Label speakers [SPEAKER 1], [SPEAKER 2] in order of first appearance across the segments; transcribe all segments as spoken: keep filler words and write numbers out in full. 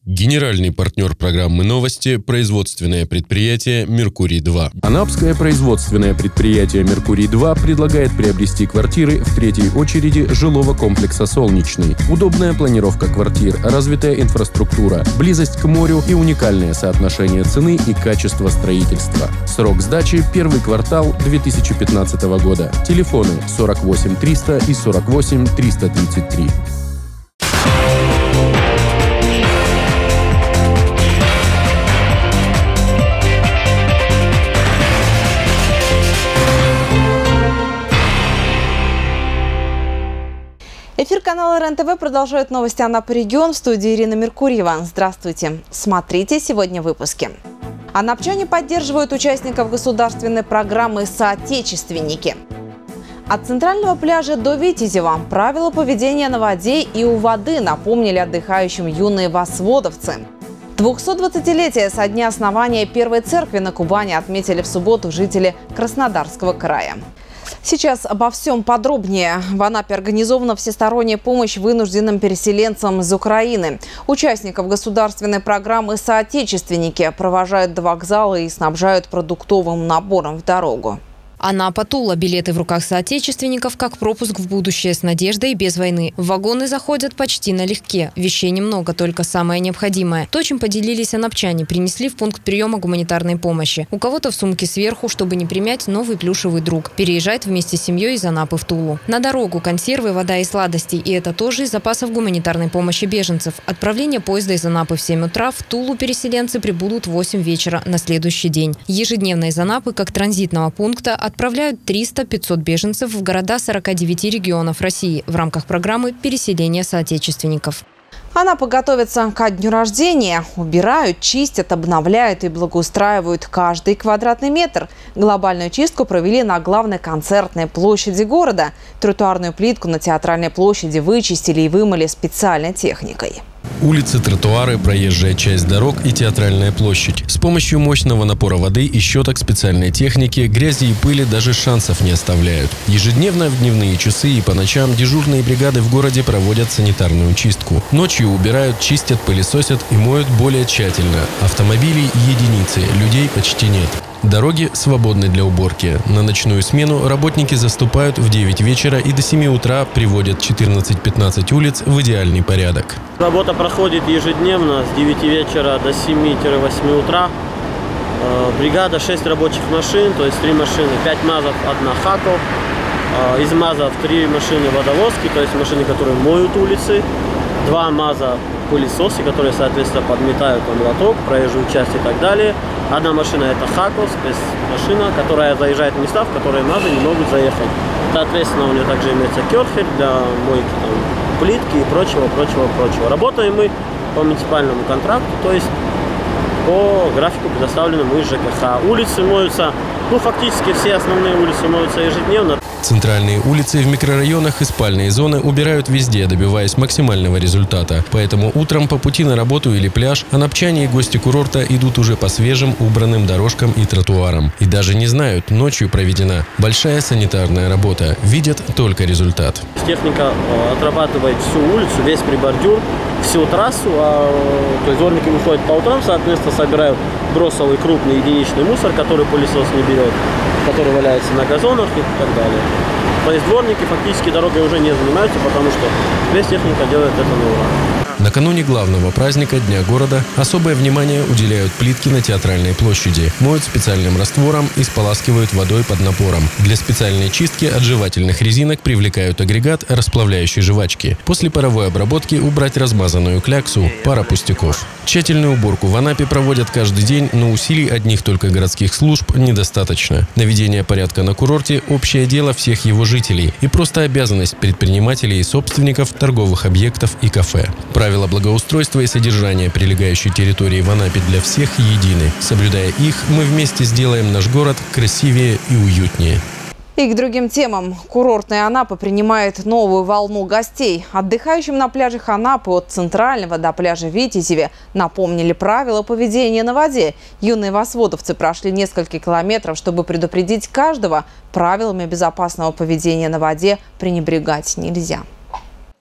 [SPEAKER 1] Генеральный партнер программы «Новости» – производственное предприятие «Меркурий-два».
[SPEAKER 2] Анапское производственное предприятие «Меркурий-два» предлагает приобрести квартиры в третьей очереди жилого комплекса «Солнечный». Удобная планировка квартир, развитая инфраструктура, близость к морю и уникальное соотношение цены и качества строительства. Срок сдачи – первый квартал две тысячи пятнадцатого года. Телефоны сорок восемь триста и сорок восемь триста тридцать три.
[SPEAKER 3] Эфир канала эр эн тэ вэ продолжает новости Анапы регион. В студии Ирина Меркурьева. Здравствуйте. Смотрите сегодня в выпуске. Анапчане поддерживают участников государственной программы «Соотечественники». От центрального пляжа до Витязева правила поведения на воде и у воды напомнили отдыхающим юные восводовцы. двухсотдвадцатилетие со дня основания первой церкви на Кубани отметили в субботу жители Краснодарского края. Сейчас обо всем подробнее. В Анапе организована всесторонняя помощь вынужденным переселенцам из Украины. Участников государственной программы «Соотечественники» провожают до вокзала и снабжают продуктовым набором в дорогу.
[SPEAKER 4] Анапа, Тула. Билеты в руках соотечественников как пропуск в будущее с надеждой и без войны. В вагоны заходят почти налегке. Вещей немного, только самое необходимое. То, чем поделились анапчане, принесли в пункт приема гуманитарной помощи. У кого-то в сумке сверху, чтобы не примять новый плюшевый друг. Переезжает вместе с семьей из Анапы в Тулу. На дорогу консервы, вода и сладости. И это тоже из запасов гуманитарной помощи беженцев. Отправление поезда из Анапы в семь утра. В Тулу переселенцы прибудут в восемь вечера на следующий день. Ежедневно из Анапы, как транзитного пункта, отправляют триста-пятьсот беженцев в города сорока девяти регионов России в рамках программы переселения соотечественников.
[SPEAKER 3] Анапа готовится ко дню рождения. Убирают, чистят, обновляют и благоустраивают каждый квадратный метр. Глобальную чистку провели на главной концертной площади города. Тротуарную плитку на Театральной площади вычистили и вымыли специальной техникой.
[SPEAKER 1] Улицы, тротуары, проезжая часть дорог и Театральная площадь. С помощью мощного напора воды и щеток специальной техники грязи и пыли даже шансов не оставляют. Ежедневно в дневные часы и по ночам дежурные бригады в городе проводят санитарную чистку. Ночью убирают, чистят, пылесосят и моют более тщательно. Автомобилей единицы, людей почти нет. Дороги свободны для уборки. На ночную смену работники заступают в девять вечера и до семи утра приводят четырнадцать-пятнадцать улиц в идеальный порядок.
[SPEAKER 5] Работа проходит ежедневно с девяти вечера до семи-восьми утра. Бригада шесть рабочих машин, то есть три машины, пять мазов, одна хако. Из мазов три машины водовозки, то есть машины, которые моют улицы. Два маза пылесосы, которые, соответственно, подметают лоток, проезжую часть и так далее. Одна машина – это хако, спецмашина, которая заезжает в места, в которые мазы не могут заехать. Соответственно, у нее также имеется керхер для мойки там, плитки и прочего, прочего, прочего. Работаем мы по муниципальному контракту, то есть по графику, предоставленному из жэ ка ха. Улицы моются, ну, фактически все основные улицы моются ежедневно.
[SPEAKER 1] Центральные улицы в микрорайонах и спальные зоны убирают везде, добиваясь максимального результата. Поэтому утром по пути на работу или пляж анапчане и гости курорта идут уже по свежим убранным дорожкам и тротуарам. И даже не знают, ночью проведена большая санитарная работа. Видят только результат.
[SPEAKER 5] Техника отрабатывает всю улицу, весь прибордюр, всю трассу. А, то есть дворники выходят по утрам, соответственно, собирают бросовый крупный единичный мусор, который пылесос не берет, который валяется на газонах и так далее. То есть дворники фактически дорогой уже не занимаются, потому что весь техника делает это на ура.
[SPEAKER 1] Накануне главного праздника Дня города особое внимание уделяют плитке на Театральной площади. Моют специальным раствором и споласкивают водой под напором. Для специальной чистки от жевательных резинок привлекают агрегат, расплавляющий жвачки. После паровой обработки убрать размазанную кляксу – пара пустяков. Тщательную уборку в Анапе проводят каждый день, но усилий одних только городских служб недостаточно. Наведение порядка на курорте – общее дело всех его жителей и просто обязанность предпринимателей и собственников торговых объектов и кафе. Правила благоустройства и содержания прилегающей территории в Анапе для всех едины. Соблюдая их, мы вместе сделаем наш город красивее и уютнее.
[SPEAKER 3] И к другим темам. Курортная Анапа принимает новую волну гостей. Отдыхающим на пляжах Анапы от Центрального до пляжа Витязеве напомнили правила поведения на воде. Юные восводовцы прошли несколько километров, чтобы предупредить каждого. Правилами безопасного поведения на воде пренебрегать нельзя.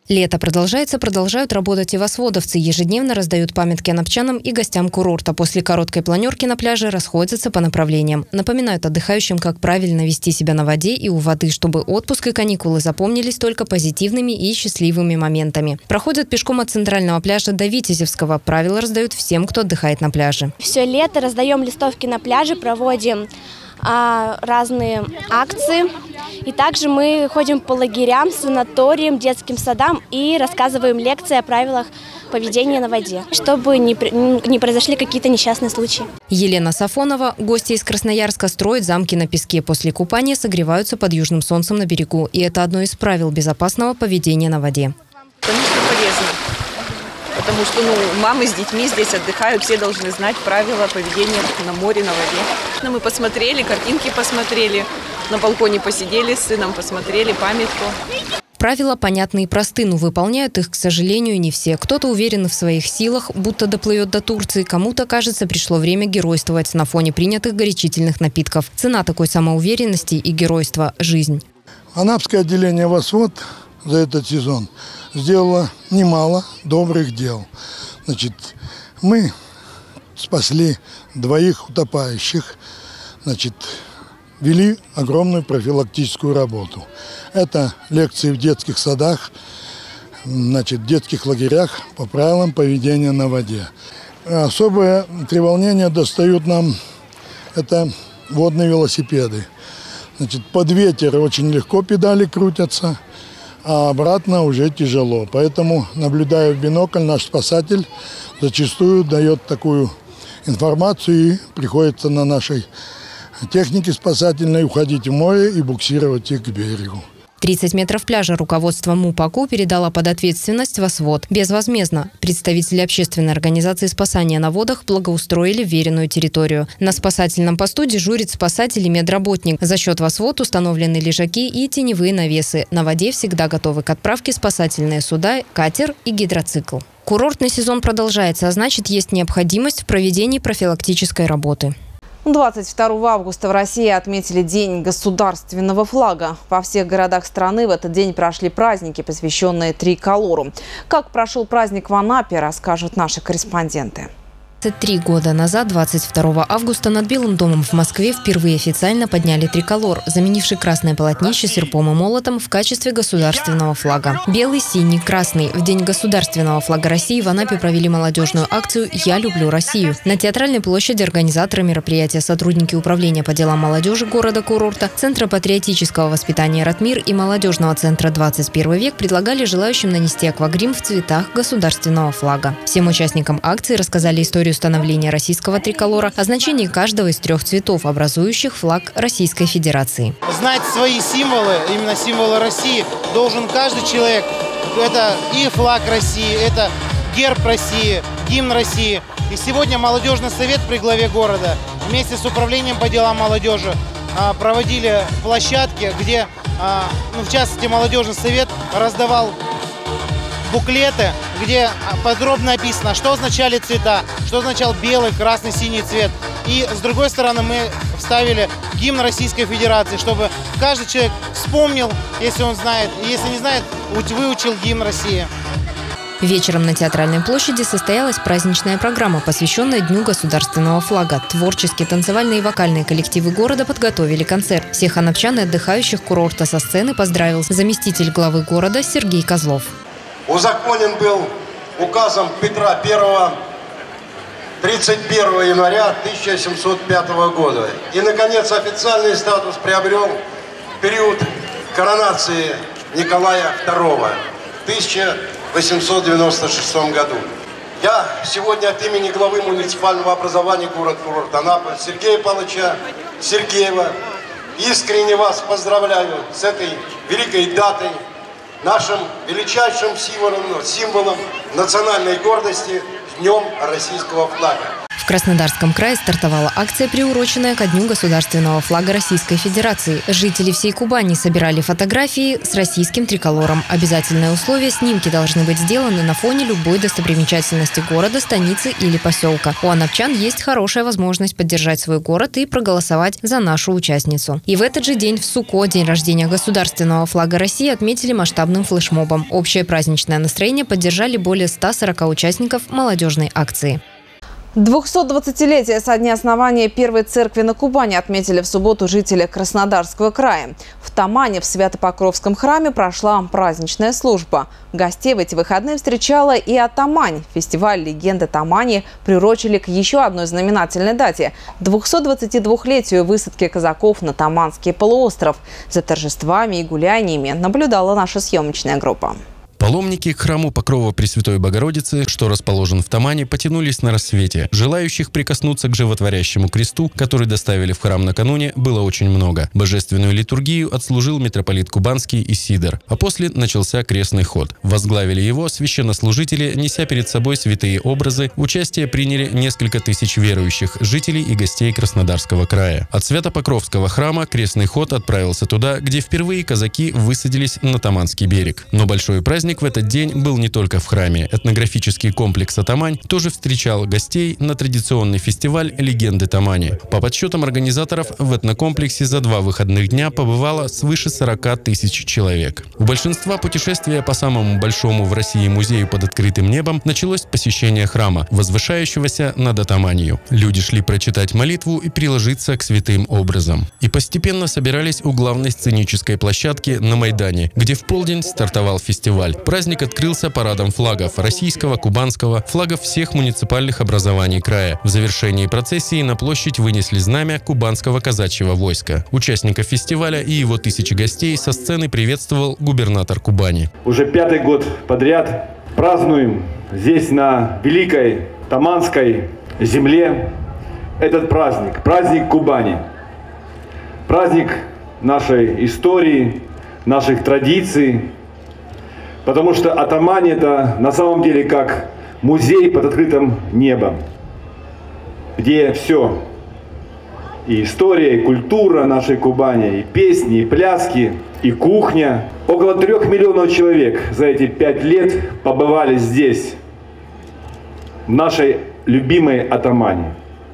[SPEAKER 4] Лето продолжается, продолжают работать и восводовцы. Ежедневно раздают памятки анапчанам и гостям курорта. После короткой планерки на пляже расходятся по направлениям. Напоминают отдыхающим, как правильно вести себя на воде и у воды, чтобы отпуск и каникулы запомнились только позитивными и счастливыми моментами. Проходят пешком от центрального пляжа до Витязевского. Правила раздают всем, кто отдыхает на пляже.
[SPEAKER 6] Все лето раздаем листовки на пляже, проводим а, разные акции. И также мы ходим по лагерям, санаториям, детским садам и рассказываем лекции о правилах поведения на воде, чтобы не, не произошли какие-то несчастные случаи.
[SPEAKER 4] Елена Сафонова, гости из Красноярска, строят замки на песке. После купания согреваются под южным солнцем на берегу. И это одно из правил безопасного поведения на воде.
[SPEAKER 7] Конечно, полезно. Потому что ну, мамы с детьми здесь отдыхают, все должны знать правила поведения на море, на воде. Мы посмотрели, картинки посмотрели, на балконе посидели с сыном, посмотрели памятку.
[SPEAKER 4] Правила понятны и просты, но выполняют их, к сожалению, не все. Кто-то уверен в своих силах, будто доплывет до Турции. Кому-то, кажется, пришло время геройствовать на фоне принятых горячительных напитков. Цена такой самоуверенности и геройства – жизнь.
[SPEAKER 8] Анапское отделение «Восвод» за этот сезон сделало немало добрых дел. Значит, мы спасли двоих утопающих, значит, вели огромную профилактическую работу. Это лекции в детских садах, значит, в детских лагерях по правилам поведения на воде. Особое треволнение достают нам это водные велосипеды. Значит, под ветер очень легко педали крутятся, а обратно уже тяжело. Поэтому, наблюдая в бинокль, наш спасатель зачастую дает такую информацию, и приходится на нашей технике спасательной уходить в море и буксировать их к берегу.
[SPEAKER 4] тридцать метров пляжа руководство МУПАКУ передало под ответственность «Восвод». Безвозмездно. Представители общественной организации спасания на водах благоустроили вверенную территорию. На спасательном посту дежурит спасатель и медработник. За счет «Восвод» установлены лежаки и теневые навесы. На воде всегда готовы к отправке спасательные суда, катер и гидроцикл. Курортный сезон продолжается, а значит, есть необходимость в проведении профилактической работы.
[SPEAKER 3] двадцать второго августа в России отметили День государственного флага. Во всех городах страны в этот день прошли праздники, посвященные триколору. Как прошел праздник в Анапе, расскажут наши корреспонденты.
[SPEAKER 4] Три года назад, двадцать второго августа, над Белым домом в Москве впервые официально подняли триколор, заменивший красное полотнище серпом и молотом в качестве государственного флага. Белый, синий, красный. В День государственного флага России в Анапе провели молодежную акцию «Я люблю Россию». На Театральной площади организаторы мероприятия, сотрудники управления по делам молодежи города-курорта, Центра патриотического воспитания «Ратмир» и молодежного центра «двадцать первый век» предлагали желающим нанести аквагрим в цветах государственного флага. Всем участникам акции рассказали историю становления российского триколора, о значении каждого из трех цветов, образующих флаг Российской Федерации.
[SPEAKER 9] Знать свои символы, именно символы России, должен каждый человек. Это и флаг России, это герб России, гимн России. И сегодня молодежный совет при главе города вместе с управлением по делам молодежи проводили площадки, где, ну, в частности, молодежный совет раздавал буклеты, где подробно описано, что означали цвета, что означал белый, красный, синий цвет. И с другой стороны мы вставили гимн Российской Федерации, чтобы каждый человек вспомнил, если он знает, и если не знает, выучил гимн России.
[SPEAKER 4] Вечером на Театральной площади состоялась праздничная программа, посвященная Дню государственного флага. Творческие, танцевальные и вокальные коллективы города подготовили концерт. Всех анапчан и отдыхающих курорта со сцены поздравил заместитель главы города Сергей Козлов.
[SPEAKER 10] Узаконен был указом Петра Первого тридцать первого января тысяча семьсот пятого года. И, наконец, официальный статус приобрел в период коронации Николая Второго в тысяча восемьсот девяносто шестом году. Я сегодня от имени главы муниципального образования город-курорт Анапа Сергея Павловича Сергеева искренне вас поздравляю с этой великой датой, нашим величайшим символом, символом национальной гордости – Днем российского флага.
[SPEAKER 4] В В Краснодарском крае стартовала акция, приуроченная ко Дню государственного флага Российской Федерации. Жители всей Кубани собирали фотографии с российским триколором. Обязательное условие – снимки должны быть сделаны на фоне любой достопримечательности города, станицы или поселка. У анапчан есть хорошая возможность поддержать свой город и проголосовать за нашу участницу. И в этот же день в Суко, день рождения государственного флага России, отметили масштабным флешмобом. Общее праздничное настроение поддержали более ста сорока участников молодежной акции.
[SPEAKER 3] двухсотдвадцатилетие со дня основания первой церкви на Кубани отметили в субботу жители Краснодарского края. В Тамане в Свято-Покровском храме прошла праздничная служба. Гостей в эти выходные встречала и Атамань. Фестиваль «Легенды Тамани» приурочили к еще одной знаменательной дате – двухсотдвадцатидвухлетию высадки казаков на Таманский полуостров. За торжествами и гуляниями наблюдала наша съемочная группа.
[SPEAKER 1] Паломники к храму Покрова Пресвятой Богородицы, что расположен в Тамане, потянулись на рассвете. Желающих прикоснуться к животворящему кресту, который доставили в храм накануне, было очень много. Божественную литургию отслужил митрополит Кубанский Исидор, а после начался крестный ход. Возглавили его священнослужители, неся перед собой святые образы. Участие приняли несколько тысяч верующих, жителей и гостей Краснодарского края. От Свято-Покровского храма крестный ход отправился туда, где впервые казаки высадились на Таманский берег. Но большой праздник в этот день был не только в храме. Этнографический комплекс «Атамань» тоже встречал гостей на традиционный фестиваль «Легенды Тамани». По подсчетам организаторов, в этнокомплексе за два выходных дня побывало свыше сорока тысяч человек. У большинства путешествия по самому большому в России музею под открытым небом началось с посещения храма, возвышающегося над Атаманью. Люди шли прочитать молитву и приложиться к святым образам. И постепенно собирались у главной сценической площадки на Майдане, где в полдень стартовал фестиваль. Праздник открылся парадом флагов – российского, кубанского, флагов всех муниципальных образований края. В завершении процессии на площадь вынесли знамя кубанского казачьего войска. Участников фестиваля и его тысячи гостей со сцены приветствовал губернатор Кубани.
[SPEAKER 11] Уже пятый год подряд празднуем здесь, на великой таманской земле, этот праздник, праздник Кубани. Праздник нашей истории, наших традиций. Потому что Атамань – это на самом деле как музей под открытым небом, где все – и история, и культура нашей Кубани, и песни, и пляски, и кухня. Около трех миллионов человек за эти пять лет побывали здесь, в нашей любимой Атамани.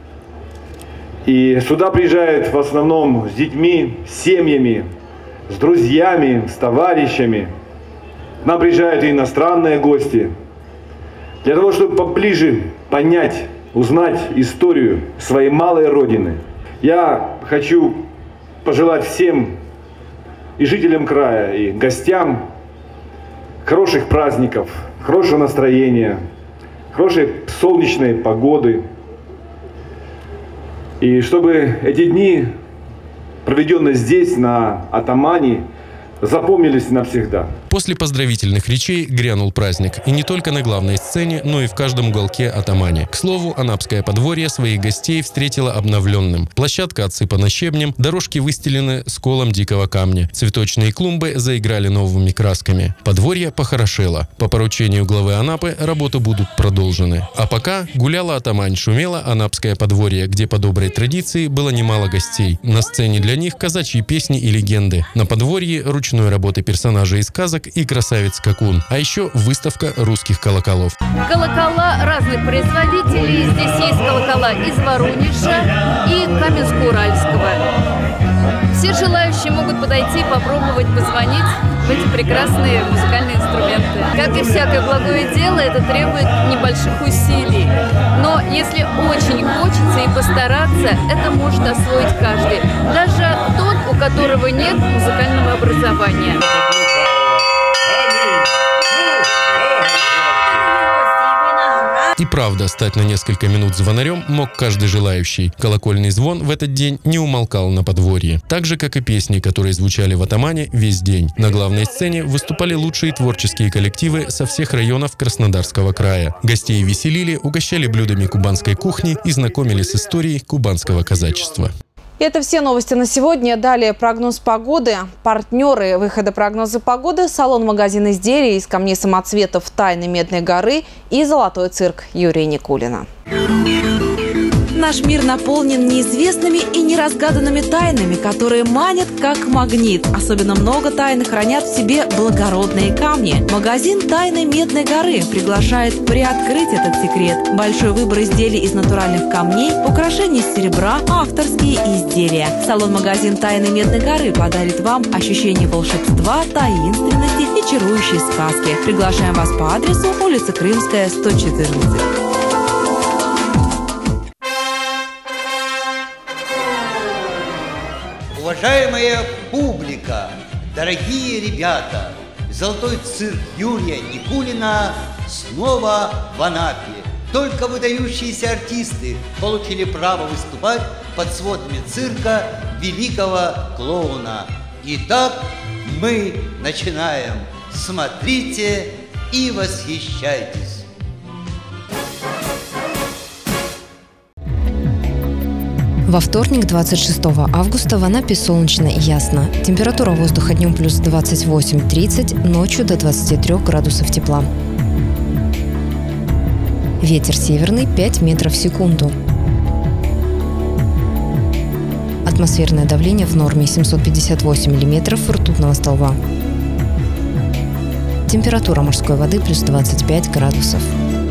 [SPEAKER 11] И сюда приезжают в основном с детьми, с семьями, с друзьями, с товарищами. К нам приезжают и иностранные гости, для того, чтобы поближе понять, узнать историю своей малой родины. Я хочу пожелать всем, и жителям края, и гостям, хороших праздников, хорошего настроения, хорошей солнечной погоды. И чтобы эти дни, проведенные здесь, на Атамани, запомнились навсегда.
[SPEAKER 1] После поздравительных речей грянул праздник. И не только на главной сцене, но и в каждом уголке Атамани. К слову, Анапское подворье своих гостей встретило обновленным. Площадка отсыпана щебнем, дорожки выстелены сколом дикого камня. Цветочные клумбы заиграли новыми красками. Подворье похорошело. По поручению главы Анапы работы будут продолжены. А пока гуляла Атамань, шумела Анапское подворье, где по доброй традиции было немало гостей. На сцене для них казачьи песни и легенды. На подворье ручной работы персонажей из сказок и красавец-скакун. А еще выставка русских колоколов.
[SPEAKER 12] Колокола разных производителей. Здесь есть колокола из Воронежа и Каменск-Уральского. Все желающие могут подойти, попробовать, позвонить в эти прекрасные музыкальные инструменты. Как и всякое благое дело, это требует небольших усилий. Но если очень хочется и постараться, это может освоить каждый. Даже тот, у которого нет музыкального образования.
[SPEAKER 1] И правда, стать на несколько минут звонарем мог каждый желающий. Колокольный звон в этот день не умолкал на подворье. Так же, как и песни, которые звучали в Атамане весь день. На главной сцене выступали лучшие творческие коллективы со всех районов Краснодарского края. Гостей веселили, угощали блюдами кубанской кухни и знакомили с историей кубанского казачества.
[SPEAKER 3] Это все новости на сегодня. Далее прогноз погоды. Партнеры выхода прогноза погоды – салон-магазин изделий из камней самоцветов «Тайны Медной горы» и «Золотой цирк» Юрия Никулина. Наш мир наполнен неизвестными и неразгаданными тайнами, которые манят как магнит. Особенно много тайн хранят в себе благородные камни. Магазин «Тайны Медной горы» приглашает приоткрыть этот секрет. Большой выбор изделий из натуральных камней, украшений из серебра, авторские изделия. Салон-магазин «Тайны Медной горы» подарит вам ощущение волшебства, таинственности и чарующей сказки. Приглашаем вас по адресу улица Крымская, сто четырнадцать.
[SPEAKER 13] Уважаемая публика, дорогие ребята, золотой цирк Юрия Никулина снова в Анапе. Только выдающиеся артисты получили право выступать под сводами цирка великого клоуна. Итак, мы начинаем. Смотрите и восхищайтесь.
[SPEAKER 4] Во вторник, двадцать шестого августа, в Анапе солнечно и ясно. Температура воздуха днем плюс двадцать восемь — тридцать, ночью до двадцати трёх градусов тепла. Ветер северный пять метров в секунду. Атмосферное давление в норме семьсот пятьдесят восемь миллиметров ртутного столба. Температура морской воды плюс двадцать пять градусов.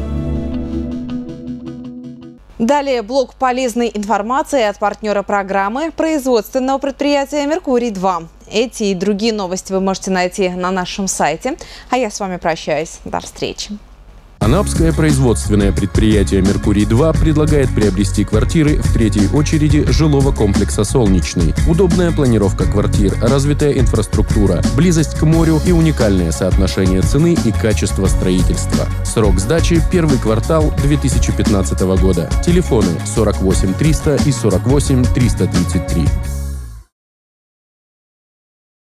[SPEAKER 3] Далее блок полезной информации от партнера программы производственного предприятия «Меркурий-два». Эти и другие новости вы можете найти на нашем сайте. А я с вами прощаюсь. До встречи.
[SPEAKER 2] Анапское производственное предприятие «Меркурий-два» предлагает приобрести квартиры в третьей очереди жилого комплекса «Солнечный». Удобная планировка квартир, развитая инфраструктура, близость к морю и уникальное соотношение цены и качества строительства. Срок сдачи – первый квартал две тысячи пятнадцатого года. Телефоны сорок восемь триста и сорок восемь триста тридцать три.